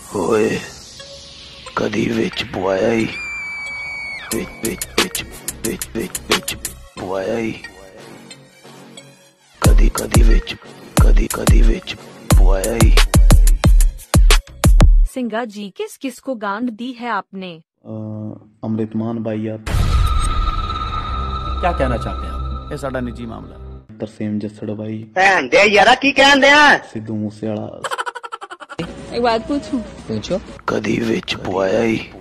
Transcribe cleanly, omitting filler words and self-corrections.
होए कदी विच पुआया ही विच विच विच विच विच विच पुआया ही कदी कदी विच पुआया ही। सिंगा जी किस किस को गांड दी है आपने? अमृतमान भाई यार। क्या कहना चाहते हैं आप? ये साडा निजी मामला। तरसेम जसड़ भाई भैन दे यारा की कहन दे सिद्धू मूसेवाला। एक बात पूछूं? पूछो। कदी विच पुआया ही